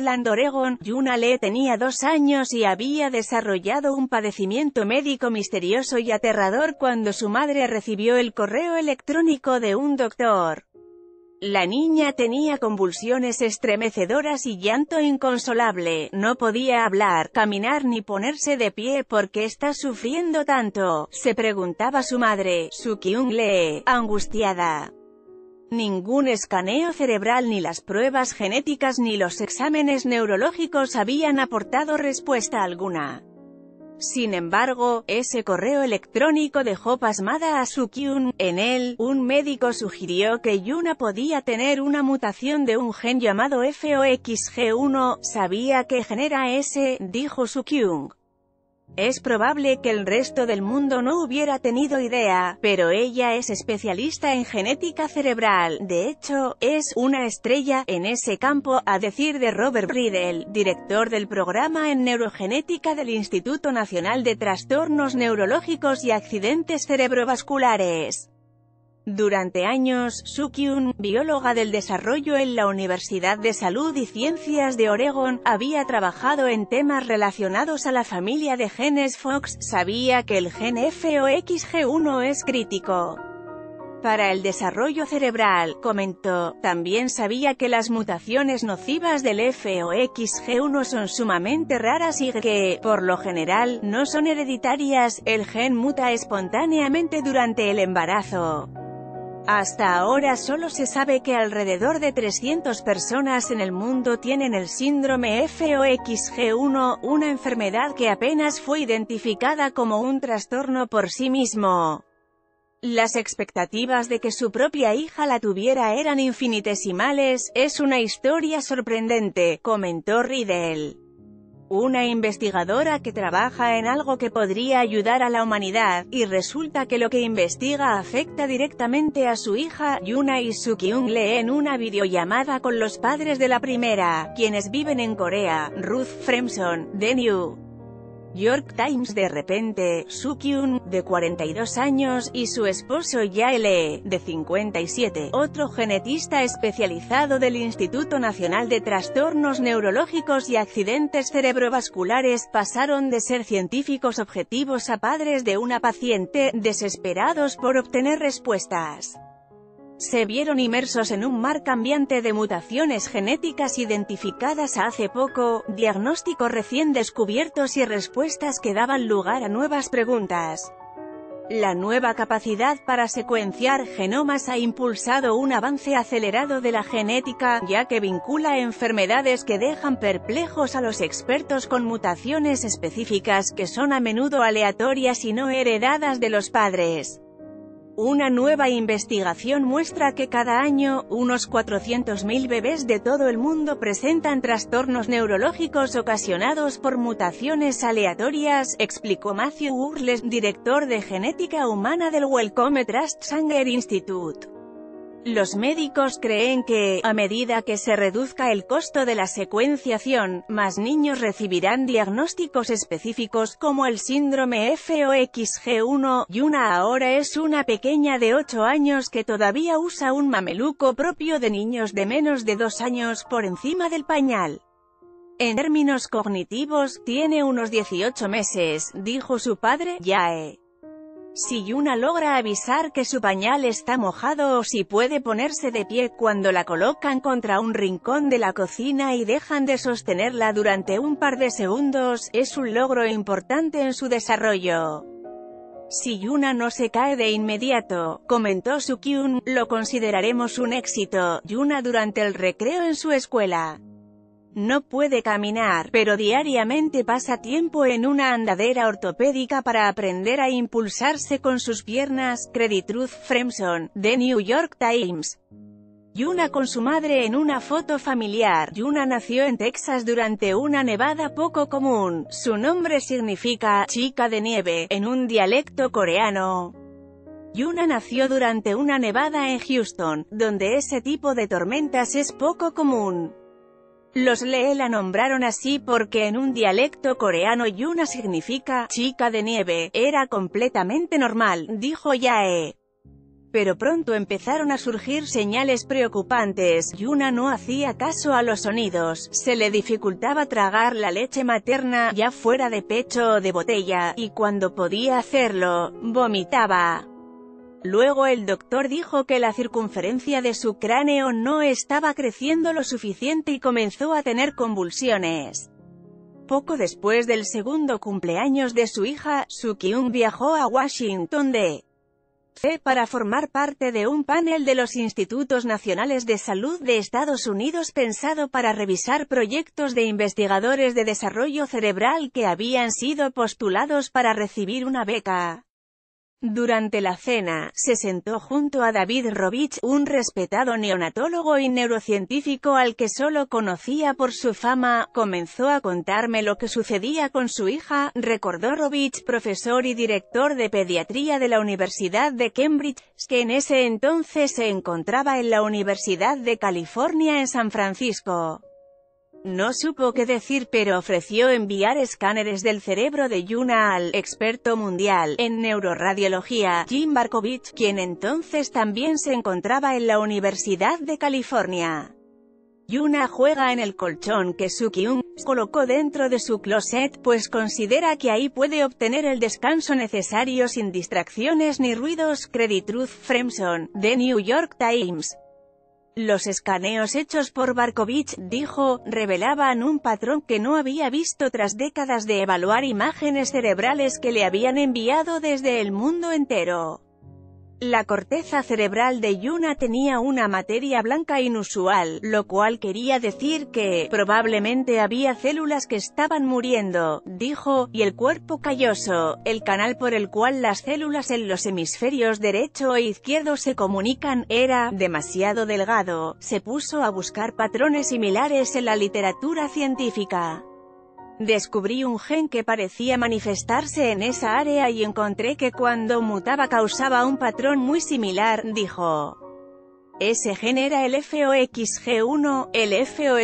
Portland, Oregón. Yuna Lee tenía 2 años y había desarrollado un padecimiento médico misterioso y aterrador cuando su madre recibió el correo electrónico de un doctor. La niña tenía convulsiones estremecedoras y llanto inconsolable, no podía hablar, caminar ni ponerse de pie. ¿Por qué está sufriendo tanto?, se preguntaba su madre, Soo-kyung Lee, angustiada. Ningún escaneo cerebral, ni las pruebas genéticas ni los exámenes neurológicos habían aportado respuesta alguna. Sin embargo, ese correo electrónico dejó pasmada a Soo-kyung. En él, un médico sugirió que Yuna podía tener una mutación de un gen llamado FOXG1. ¿Sabía qué genera ese?, dijo Soo-kyung. Es probable que el resto del mundo no hubiera tenido idea, pero ella es especialista en genética cerebral. De hecho, es una estrella en ese campo, a decir de Robert Riddle, director del programa en neurogenética del Instituto Nacional de Trastornos Neurológicos y Accidentes Cerebrovasculares. Durante años, Soo-kyung, bióloga del desarrollo en la Universidad de Salud y Ciencias de Oregón, había trabajado en temas relacionados a la familia de genes FOX. Sabía que el gen FOXG1 es crítico para el desarrollo cerebral, comentó. También sabía que las mutaciones nocivas del FOXG1 son sumamente raras y que, por lo general, no son hereditarias. El gen muta espontáneamente durante el embarazo. Hasta ahora solo se sabe que alrededor de 300 personas en el mundo tienen el síndrome FOXG1, una enfermedad que apenas fue identificada como un trastorno por sí mismo. Las expectativas de que su propia hija la tuviera eran infinitesimales. Es una historia sorprendente, comentó Riddle. Una investigadora que trabaja en algo que podría ayudar a la humanidad, y resulta que lo que investiga afecta directamente a su hija. Yuna y Soo-kyung Lee en una videollamada con los padres de la primera, quienes viven en Corea, Ruth Fremson, The New York Times. De repente, Soo-kyung, de 42 años, y su esposo Jae Lee, de 57, otro genetista especializado del Instituto Nacional de Trastornos Neurológicos y Accidentes Cerebrovasculares, pasaron de ser científicos objetivos a padres de una paciente, desesperados por obtener respuestas. Se vieron inmersos en un mar cambiante de mutaciones genéticas identificadas hace poco, diagnósticos recién descubiertos y respuestas que daban lugar a nuevas preguntas. La nueva capacidad para secuenciar genomas ha impulsado un avance acelerado de la genética, ya que vincula enfermedades que dejan perplejos a los expertos con mutaciones específicas que son a menudo aleatorias y no heredadas de los padres. Una nueva investigación muestra que cada año, unos 400.000 bebés de todo el mundo presentan trastornos neurológicos ocasionados por mutaciones aleatorias, explicó Matthew Wurles, director de genética humana del Wellcome Trust Sanger Institute. Los médicos creen que, a medida que se reduzca el costo de la secuenciación, más niños recibirán diagnósticos específicos como el síndrome FOXG1. Yuna ahora es una pequeña de 8 años que todavía usa un mameluco propio de niños de menos de 2 años por encima del pañal. En términos cognitivos, tiene unos 18 meses, dijo su padre, Jae. Si Yuna logra avisar que su pañal está mojado o si puede ponerse de pie cuando la colocan contra un rincón de la cocina y dejan de sostenerla durante un par de segundos, es un logro importante en su desarrollo. Si Yuna no se cae de inmediato, comentó Soo-kyung, lo consideraremos un éxito. Yuna durante el recreo en su escuela no puede caminar, pero diariamente pasa tiempo en una andadera ortopédica para aprender a impulsarse con sus piernas. Credit Ruth Fremson, The New York Times. Yuna con su madre en una foto familiar. Yuna nació en Texas durante una nevada poco común. Su nombre significa «chica de nieve» en un dialecto coreano. Yuna nació durante una nevada en Houston, donde ese tipo de tormentas es poco común. Los Lee la nombraron así porque en un dialecto coreano Yuna significa «chica de nieve». Era completamente normal, dijo Jae. Pero pronto empezaron a surgir señales preocupantes. Yuna no hacía caso a los sonidos, se le dificultaba tragar la leche materna, ya fuera de pecho o de botella, y cuando podía hacerlo, vomitaba. Luego el doctor dijo que la circunferencia de su cráneo no estaba creciendo lo suficiente y comenzó a tener convulsiones. Poco después del segundo cumpleaños de su hija, Soo-kyung viajó a Washington, D.C. para formar parte de un panel de los Institutos Nacionales de Salud de Estados Unidos pensado para revisar proyectos de investigadores de desarrollo cerebral que habían sido postulados para recibir una beca. Durante la cena, se sentó junto a David Rovich, un respetado neonatólogo y neurocientífico al que solo conocía por su fama. Comenzó a contarme lo que sucedía con su hija, recordó Rovich, profesor y director de pediatría de la Universidad de Cambridge, que en ese entonces se encontraba en la Universidad de California en San Francisco. No supo qué decir, pero ofreció enviar escáneres del cerebro de Yuna al experto mundial en neuroradiología, Jim Berkovich, quien entonces también se encontraba en la Universidad de California. Yuna juega en el colchón que Soo-kyung colocó dentro de su closet, pues considera que ahí puede obtener el descanso necesario sin distracciones ni ruidos. Credit Ruth Fremson, The New York Times. Los escaneos hechos por Berkovich, dijo, revelaban un patrón que no había visto tras décadas de evaluar imágenes cerebrales que le habían enviado desde el mundo entero. La corteza cerebral de Yuna tenía una materia blanca inusual, lo cual quería decir que, probablemente había células que estaban muriendo, dijo, y el cuerpo calloso, el canal por el cual las células en los hemisferios derecho e izquierdo se comunican, era demasiado delgado. Se puso a buscar patrones similares en la literatura científica. Descubrí un gen que parecía manifestarse en esa área y encontré que cuando mutaba causaba un patrón muy similar, dijo. Ese gen era el FOXG1. El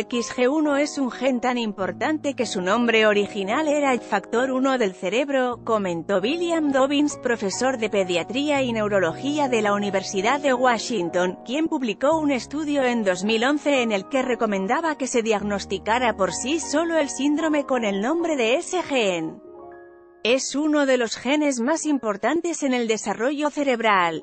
FOXG1 es un gen tan importante que su nombre original era el factor 1 del cerebro, comentó William Dobbins, profesor de pediatría y neurología de la Universidad de Washington, quien publicó un estudio en 2011 en el que recomendaba que se diagnosticara por sí solo el síndrome con el nombre de ese gen. Es uno de los genes más importantes en el desarrollo cerebral.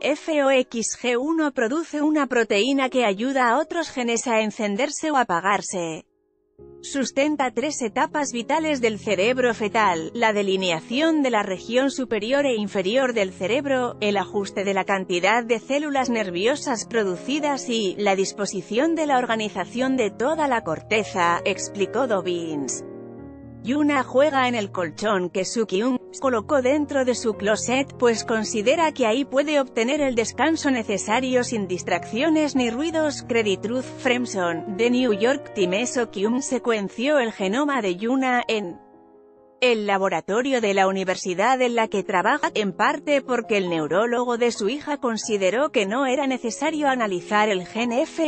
FOXG1 produce una proteína que ayuda a otros genes a encenderse o apagarse. Sustenta 3 etapas vitales del cerebro fetal: la delineación de la región superior e inferior del cerebro, el ajuste de la cantidad de células nerviosas producidas y la disposición de la organización de toda la corteza, explicó Dobbins. Yuna juega en el colchón que Soo-kyung colocó dentro de su closet, pues considera que ahí puede obtener el descanso necesario sin distracciones ni ruidos. Credit Ruth Fremson, The New York Times. Soo-kyung secuenció el genoma de Yuna en el laboratorio de la universidad en la que trabaja, en parte porque el neurólogo de su hija consideró que no era necesario analizar el gen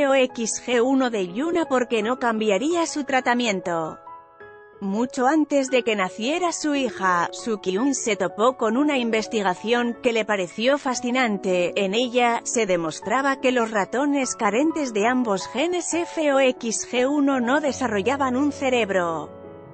FOXG1 de Yuna porque no cambiaría su tratamiento. Mucho antes de que naciera su hija, Soo-kyung se topó con una investigación que le pareció fascinante. En ella, se demostraba que los ratones carentes de ambos genes FOXG1 no desarrollaban un cerebro.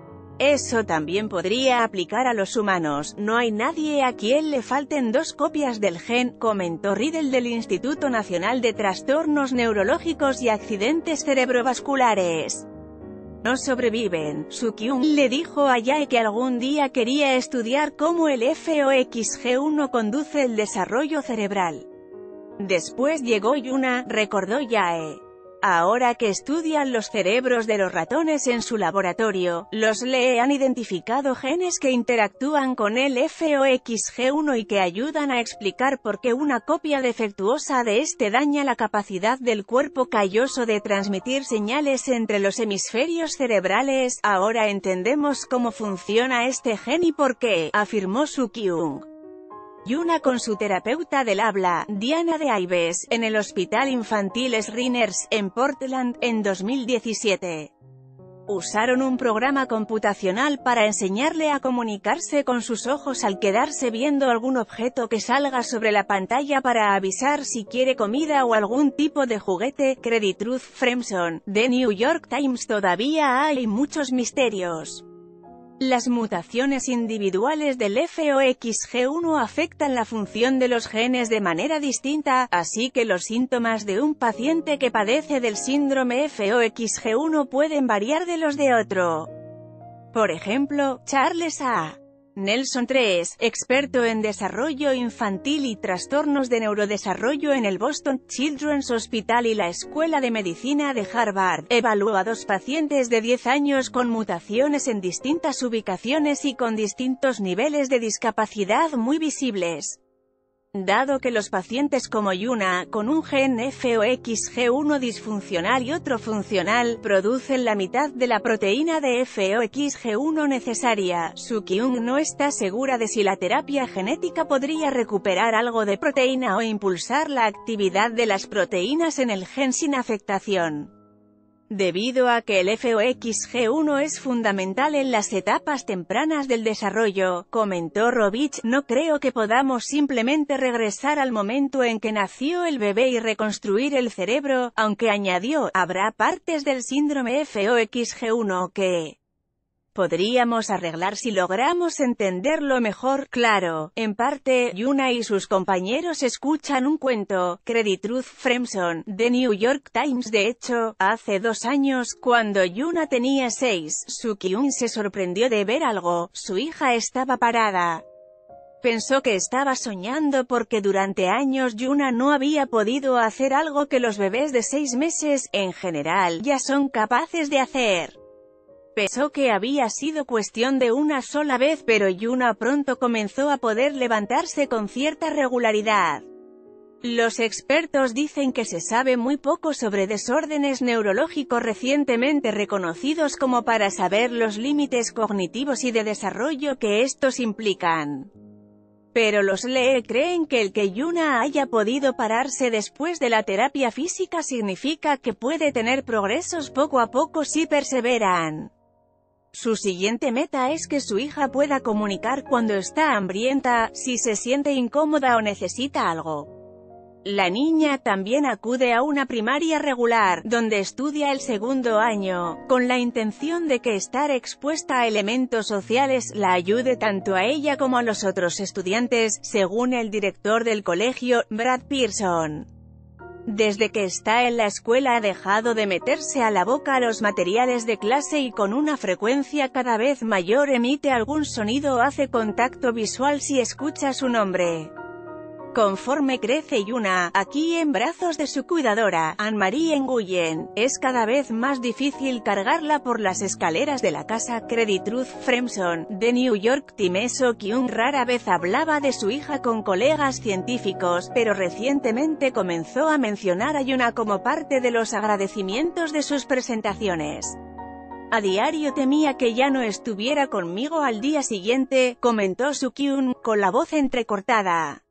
Eso también podría aplicar a los humanos. No hay nadie a quien le falten 2 copias del gen, comentó Riddle del Instituto Nacional de Trastornos Neurológicos y Accidentes Cerebrovasculares. No sobreviven. Soo-kyung le dijo a Yae que algún día quería estudiar cómo el FOXG1 conduce el desarrollo cerebral. Después llegó Yuna, recordó Yae. Ahora que estudian los cerebros de los ratones en su laboratorio, los le han identificado genes que interactúan con el FOXG1 y que ayudan a explicar por qué una copia defectuosa de este daña la capacidad del cuerpo calloso de transmitir señales entre los hemisferios cerebrales. Ahora entendemos cómo funciona este gen y por qué, afirmó Soo-kyung. Yuna con su terapeuta del habla, Diana de Ives, en el Hospital Infantil Shriners, en Portland, en 2017. Usaron un programa computacional para enseñarle a comunicarse con sus ojos al quedarse viendo algún objeto que salga sobre la pantalla para avisar si quiere comida o algún tipo de juguete. Credit Ruth Fremson, The New York Times. Todavía hay muchos misterios. Las mutaciones individuales del FOXG1 afectan la función de los genes de manera distinta, así que los síntomas de un paciente que padece del síndrome FOXG1 pueden variar de los de otro. Por ejemplo, Charles A. Nelson III, experto en desarrollo infantil y trastornos de neurodesarrollo en el Boston Children's Hospital y la Escuela de Medicina de Harvard, evaluó a 2 pacientes de 10 años con mutaciones en distintas ubicaciones y con distintos niveles de discapacidad muy visibles. Dado que los pacientes como Yuna, con un gen FOXG1 disfuncional y otro funcional, producen la mitad de la proteína de FOXG1 necesaria, Su-Kyung no está segura de si la terapia genética podría recuperar algo de proteína o impulsar la actividad de las proteínas en el gen sin afectación. Debido a que el FOXG1 es fundamental en las etapas tempranas del desarrollo, comentó Rovich, no creo que podamos simplemente regresar al momento en que nació el bebé y reconstruir el cerebro, aunque añadió, habrá partes del síndrome FOXG1 que podríamos arreglar si logramos entenderlo mejor. Claro, en parte, Yuna y sus compañeros escuchan un cuento. Credit Ruth Fremson, The New York Times. De hecho, hace 2 años, cuando Yuna tenía 6, Su-Kyung se sorprendió de ver algo. Su hija estaba parada. Pensó que estaba soñando porque durante años Yuna no había podido hacer algo que los bebés de 6 meses, en general, ya son capaces de hacer. Pensó que había sido cuestión de una sola vez, pero Yuna pronto comenzó a poder levantarse con cierta regularidad. Los expertos dicen que se sabe muy poco sobre desórdenes neurológicos recientemente reconocidos como para saber los límites cognitivos y de desarrollo que estos implican. Pero los Lee creen que el que Yuna haya podido pararse después de la terapia física significa que puede tener progresos poco a poco si perseveran. Su siguiente meta es que su hija pueda comunicar cuando está hambrienta, si se siente incómoda o necesita algo. La niña también acude a una primaria regular, donde estudia el 2º año, con la intención de que estar expuesta a elementos sociales la ayude tanto a ella como a los otros estudiantes, según el director del colegio, Brad Pearson. Desde que está en la escuela ha dejado de meterse a la boca los materiales de clase y con una frecuencia cada vez mayor emite algún sonido o hace contacto visual si escucha su nombre. Conforme crece Yuna, aquí en brazos de su cuidadora, Anne-Marie Nguyen, es cada vez más difícil cargarla por las escaleras de la casa. Credit Ruth Fremson, The New York Times. Su-Kyung rara vez hablaba de su hija con colegas científicos, pero recientemente comenzó a mencionar a Yuna como parte de los agradecimientos de sus presentaciones. A diario temía que ya no estuviera conmigo al día siguiente, comentó Su-Kyung, con la voz entrecortada.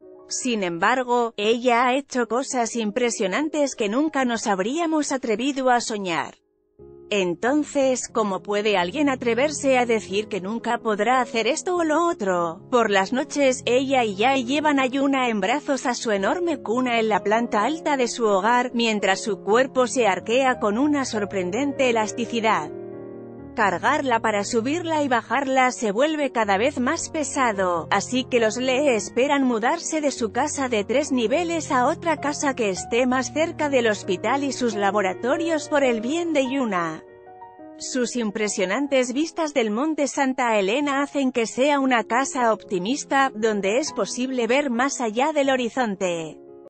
Sin embargo, ella ha hecho cosas impresionantes que nunca nos habríamos atrevido a soñar. Entonces, ¿cómo puede alguien atreverse a decir que nunca podrá hacer esto o lo otro? Por las noches, ella y Jae llevan a Yuna en brazos a su enorme cuna en la planta alta de su hogar, mientras su cuerpo se arquea con una sorprendente elasticidad. Cargarla para subirla y bajarla se vuelve cada vez más pesado, así que los Lee esperan mudarse de su casa de 3 niveles a otra casa que esté más cerca del hospital y sus laboratorios por el bien de Yuna. Sus impresionantes vistas del monte Santa Elena hacen que sea una casa optimista, donde es posible ver más allá del horizonte.